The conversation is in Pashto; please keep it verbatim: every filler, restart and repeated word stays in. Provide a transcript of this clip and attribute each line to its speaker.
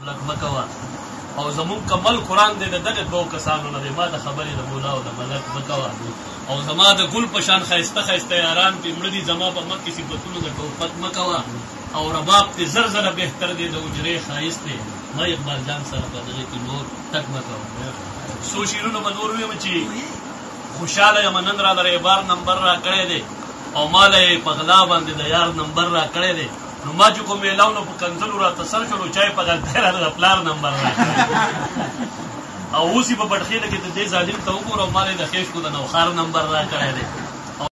Speaker 1: غفلت مه کوه او زمونږ کمل قرآن دی د دغې دوو کسانو نه دی ما د خبرې د مولا او د ملک مه کوه او زما د ګل په شان ښایسته ښایسته یاران پې مړه دي زما په مخ کې صفتونو د ټوپک مه کوه او رباب پې زر زره بهتر دی د اجرې ښایست دی ما اقبال جان سره په دغې کې نور تک مه کوه څو شعرونه به نور ویم چې خوشحاله یم نن را لره بار نمبر را کړی دی او ما له یې په غلا باندې د یار نمبر را کړی دی نو ما چې کوم میلاو نه په کنځلو راته سر شولو چا یې په غلطۍ راته د پلار نمبر را کړی او اوس یې په بټخېله کې د دې ظالم ته وګوره او ما له یې د خېشکو د نوخار نمبر را کړی دی